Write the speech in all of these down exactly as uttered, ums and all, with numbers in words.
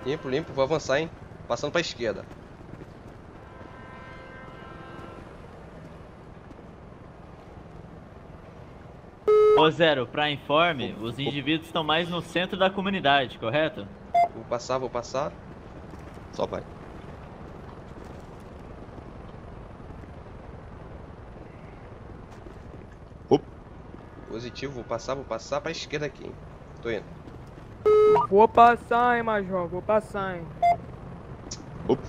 Limpo, limpo, vou avançar, hein? Passando pra esquerda. Ô Zero, pra informe, os indivíduos estão mais no centro da comunidade, correto? Vou passar, vou passar. Só vai. Opa. Positivo, vou passar, vou passar pra esquerda aqui, hein? Tô indo. Vou passar, hein, Major, vou passar, hein. Opa.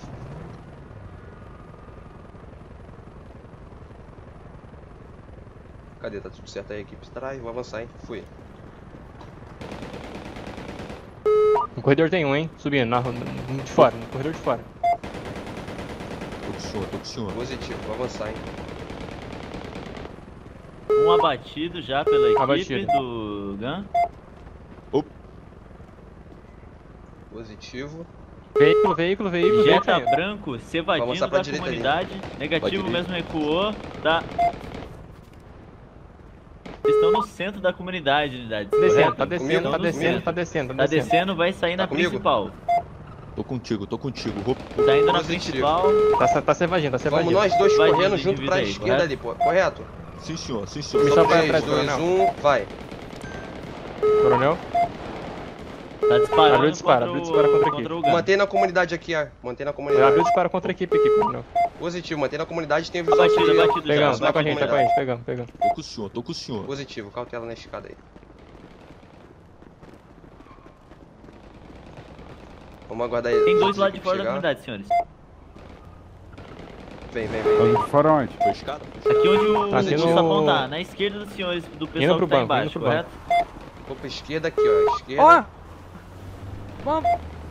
Cadê? Tá tudo certo aí, a equipe atrás. Vou avançar, hein? Fui. No corredor tem um, hein? Subindo, na rua, de fora, no corredor de fora. Tô com o senhor, tô com o senhor. Positivo, vou avançar, hein? Um abatido já pela equipe Abatido. do Gun. Opa. Positivo. Veículo, veículo, veículo. Jetta veículo. branco se evadindo avançar pra da direita ali. comunidade. Negativo, Pra mesmo recuou. Tá. Estão no centro da comunidade, unidade. Descendo, tá Comigo? descendo, tá No descendo, centro. tá descendo, Tá tá descendo. descendo, vai sair Tá na comigo? principal. Tô contigo, tô contigo. Opa. Tá indo na Positivo. principal. Tá, tá se evadindo, tá se Vamos evadindo. nós dois Vai, correndo indivíduo junto pra aí, esquerda correto? ali, pô. Correto? Sim, senhor, sim, senhor. Missão pra três, trás, dois, coronel. um, vai. Coronel, Tá disparando Abriu o disparo, contra, abriu o disparo contra a contra equipe. o Gun. Mantém na comunidade aqui, ó. Mantém na eu comunidade. abri o disparo contra a equipe aqui, coronel. Positivo, mantém na comunidade, tem visão Abatido, superior. abatido já. Pegamos, tá com a abatido gente, tá já. com a gente, pegamos, pegamos. Tô com o senhor, tô com o senhor. Positivo, cautela na escada aí. Vamos aguardar ele. Tem dois lá de fora da chegar. comunidade, senhores. Vem, vem, vem, vem. Tá de fora onde? Foi escada? Foi Aqui onde o Tá o sendo- sapão tá, na esquerda dos senhores, do pessoal Indo pro que tá banco, embaixo, indo pro correto? Vou pra esquerda aqui, ó. Esquerda. Ó! Vamos,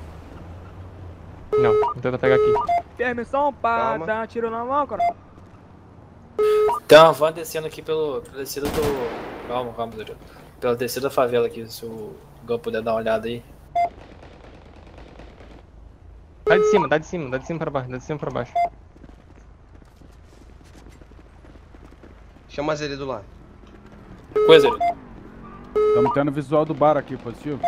Não, vou tentar pegar aqui. permissão pra Calma. dar tiro na mão, cara. Tem uma van descendo aqui pelo, pela descida do... Calma, calma, Zé. Pela descida da favela aqui, se o Gun puder dar uma olhada aí. Dá de cima, dá de cima, dá de cima pra baixo, dá de cima pra baixo. Chama as ele do lado. Coisa, Estamos tendo visual do bar aqui, positivo.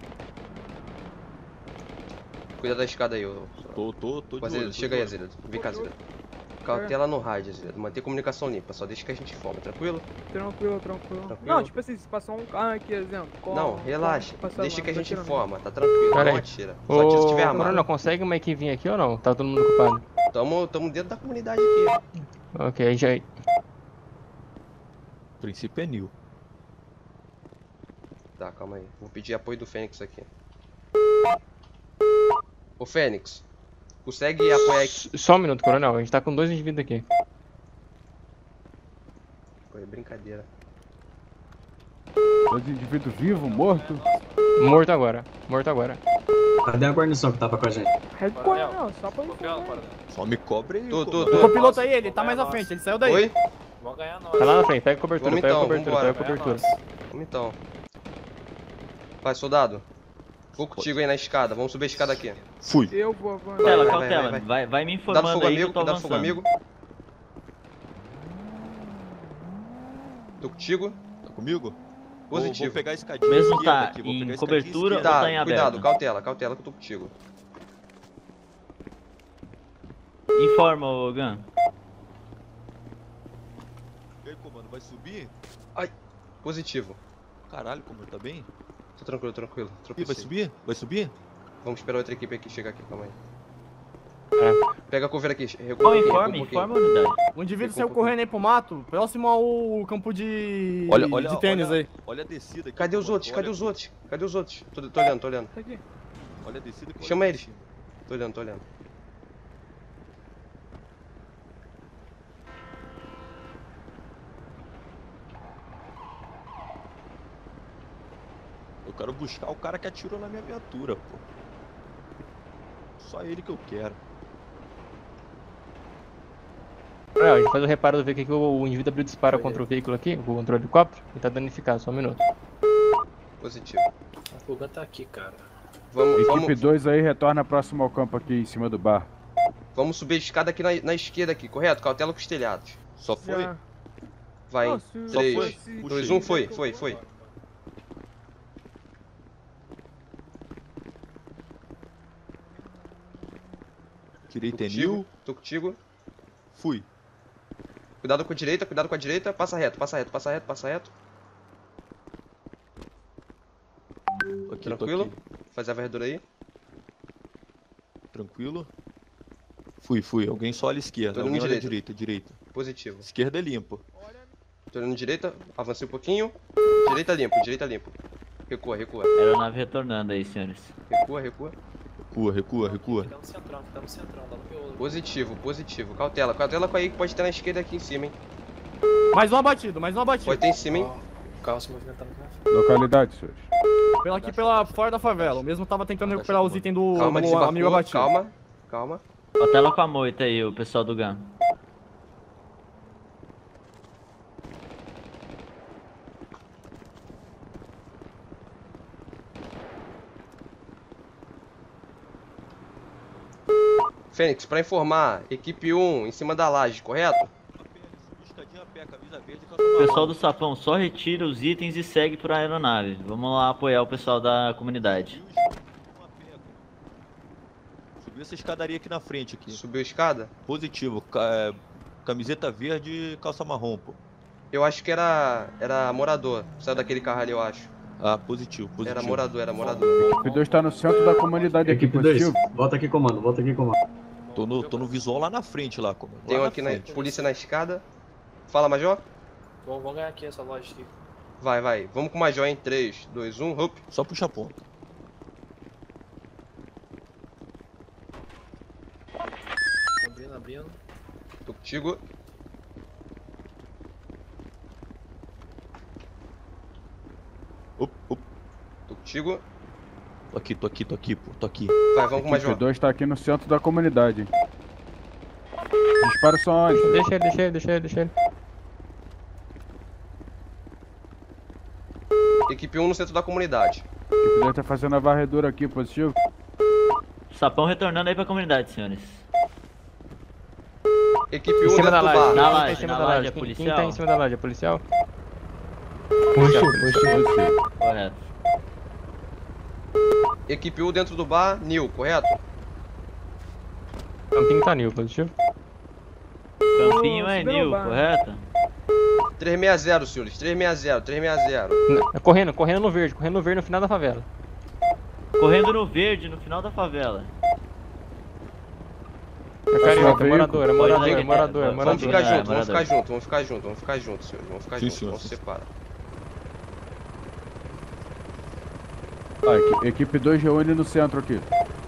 Cuida da escada aí, ô. Tô, tô, tô de Azeredo, olho, tô chega de aí, olho. Azeredo. Vem cá, Azeredo. Cautela no rádio, Azeredo. Manter comunicação limpa, só deixa que a gente informa, tranquilo? Tranquilo, tranquilo. Tranquilo? Não, tipo assim, se passou um carro aqui, exemplo. com- Não, com- relaxa. passar Deixa lá, que a não gente tá tirando. informa, tá tranquilo, Pera não aí. atira. Só atira se tiver Ô, armado. coronel, consegue uma equipe vir aqui ou não? Tá todo mundo ocupado. Tamo, tamo dentro da comunidade aqui. Ok, já... O princípio é new. Tá, calma aí. Vou pedir apoio do Fênix aqui. Ô, Fênix. Consegue apoiar aqui? Só um minuto, coronel, a gente tá com dois indivíduos aqui. Pô, é brincadeira. Dois indivíduos vivos, morto. Morto agora, morto agora. Cadê a guarnição que tava com a gente? Red Coronel, só pra informar. Só me cobre aí. Tô, tô, comandante. tô. O piloto aí, ele tá mais à frente, ele saiu daí. Oi? Vamos ganhar nós. Tá lá na frente, pega a cobertura, Vamos pega a então, cobertura, vambora. pega a cobertura. Vamos então. Vai, soldado. Vou contigo aí na escada. Vamos subir a escada aqui. Fui. Eu vou avançar. Vai, Cautela, vai, cautela. vai, Vai, vai. vai, me Cuidado informando fogo aí que eu amigo, tô cuidado fogo avançando. amigo. Tô contigo. Tá comigo? Vou, Positivo. vou pegar a escadinha Mesmo esquerda tá aqui, vou em pegar a escadinha cobertura esquerda. ou Tá, tá em cuidado, aberto? cautela, cautela que eu tô contigo. Informa, ô Gun. E aí, comando, vai subir? Positivo. Caralho, comando, tá bem? Tô tranquilo, tranquilo. Ih, vai Tropecei. subir? Vai subir? Vamos esperar outra equipe aqui chegar aqui, calma aí. É. Pega a coveira aqui, recua Qual um pouquinho, informe? recua um pouquinho. Informa a unidade. O indivíduo Ficou saiu um pouquinho. correndo aí pro mato, próximo ao campo de, Olha, olha, de tênis olha, aí. olha a descida aqui. Cadê os comando, outros? Cadê olha os aqui. outros? Cadê os outros? Tô, tô olhando, tô olhando. Tá aqui. Olha a descida que Chama olha eles. aqui. Tô olhando, tô olhando. Eu quero buscar o cara que atirou na minha viatura, pô. Só ele que eu quero. Coronel, a gente faz o reparo do ver que o o indivíduo abriu disparo contra o veículo aqui, contra o helicóptero, e tá danificado, só um minuto. Positivo. O Gun tá aqui, cara. Vamos, Equipe vamos, dois aí, retorna próximo ao campo aqui em cima do bar. vamos subir a escada aqui na, na esquerda aqui, correto? Cautela com os telhados. Só foi? Já. Vai, Não, em se- Só três, foi? se- dois, um, foi, foi, foi. Direita é Contigo. Nil. Tô contigo. Fui. Cuidado com a direita, cuidado com a direita. Passa reto, passa reto, passa reto, passa reto. Tô aqui, Tranquilo. tô aqui. Fazer a varredura aí. Tranquilo. Fui, fui. Alguém só olha a esquerda. Tô indo Alguém olha a direita. direita, direita. Positivo. Esquerda é limpo. Tô indo direita, avancei um pouquinho. Direita limpo, direita limpo. Recua, recua. Aeronave retornando aí, senhores. Recua, recua. Recua, recua, recua. Fica no centrão, fica no centrão, dá no miolo. Positivo, positivo. Cautela, cautela com aí que pode ter na esquerda aqui em cima, hein. Mais um abatido, mais um abatido. Pode ter em cima, hein. Ó, o carro se movimentando aqui na frente. Localidade, senhores. Pela aqui pela fora da favela. O mesmo tava tentando recuperar os itens do, Calma, do amigo desembarcou. abatido. Calma, calma. Cautela com a moita aí, o pessoal do G A M. Fênix, pra informar, equipe um em cima da laje, correto? O pessoal do Sapão só retira os itens e segue por aeronave. Vamos lá apoiar o pessoal da comunidade. Subiu essa escadaria aqui na frente aqui. Subiu a escada? Positivo. Ca- é, Camiseta verde e calça marrom, pô. Eu acho que era, era morador. Saiu daquele carro ali, eu acho. Ah, positivo, positivo. Era morador, era morador. Equipe dois tá no centro da comunidade aqui, Equipe dois, positivo. volta aqui, comando, volta aqui, comando. Tô no, tô no visual lá na frente, lá, como. Tem um aqui na polícia na escada. Fala, Major. Vamos, vamos ganhar aqui essa loja aqui. Vai, vai. Vamos com o Major em três, dois, um, hop. Só puxa a ponta. Abrindo, abrindo. Tô contigo. Up, up. Tô contigo. Tô aqui, tô aqui, tô aqui, pô. Tô aqui. Vai, vamos com o Equipe Major. dois tá aqui no centro da comunidade, hein. Disparos são onde? Deixa ele, deixa ele, deixa ele, deixa ele. Equipe um no centro da comunidade. Equipe dois tá fazendo a varredura aqui, positivo. Sapão retornando aí pra comunidade, senhores. Equipe Em um cima dentro da do laje. bar. Na Quem tá laje, em cima na da laje laje? é Quem- Quem policial? tá em cima da laje? É policial? Positivo, positivo. Correto. Equipe um dentro do bar, Nil, correto? Campinho tá nil, positivo? Campinho é subiu no Nil, bar. correto? trezentos e sessenta, senhores. trezentos e sessenta, trezentos e sessenta. N- Correndo, correndo no verde, correndo no verde no final da favela. Correndo no verde, no final da favela. É carioca, é veículo. morador, é morador, é Pode- morador, é Vamos Vamos morador. ficar É, juntos, vamos morador. ficar juntos, vamos ficar juntos, vamos ficar juntos, senhores. Vamos ficar Sim, juntos, senhor, vamos se sim. separar. Ah, equi- equipe dois reúne no centro aqui.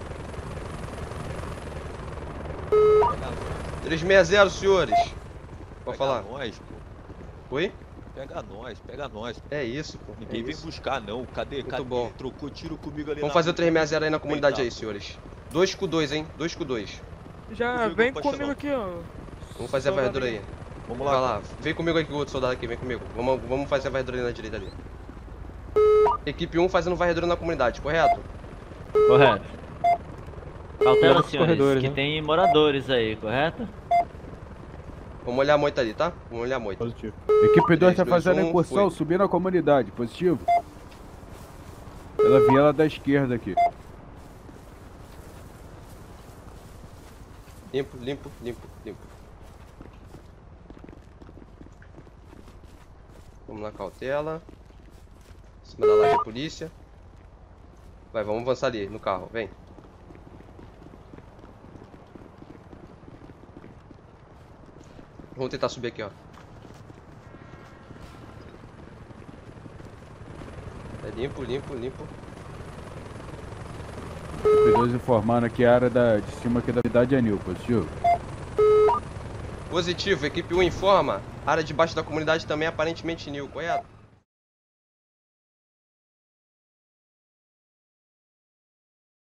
trezentos e sessenta, senhores. Pode Pega falar. nós, pô. Oi? Pega nós, pega nós. É isso, pô. Ninguém é vem isso. buscar, não. Cadê? Cadê? bom. Trocou tiro comigo ali Vamos na fazer o frente. trezentos e sessenta aí na comunidade aí, Eita. senhores. dois com dois, hein? dois com dois. Já Comigo, vem pode comigo chamar. aqui, ó. Vamos fazer a varredura aí. Vamos Vai lá. lá. Vem comigo aqui, o outro soldado aqui, vem comigo. Vamos, vamos fazer a varredura ali na direita ali. Equipe um fazendo varredura na comunidade, correto? Correto. Cautela, Cuidado com os senhores, corredores, que hein? tem moradores aí, correto? Vamos olhar a moita ali, tá? Vamos olhar a moita. Positivo. Equipe dois tá três, dois, fazendo um, incursão, foi. subindo a comunidade, positivo. Pela viela da esquerda aqui. Limpo, limpo, limpo, limpo. Vamos na cautela. Em cima da laje a polícia. Vai, vamos avançar ali no carro, vem. Vamos tentar subir aqui, ó. É limpo, limpo, limpo. Equipe dois informando aqui a área da, de cima aqui da cidade é Nil, positivo. Positivo, equipe um informa. Área de baixo da comunidade também é aparentemente Nil, correto?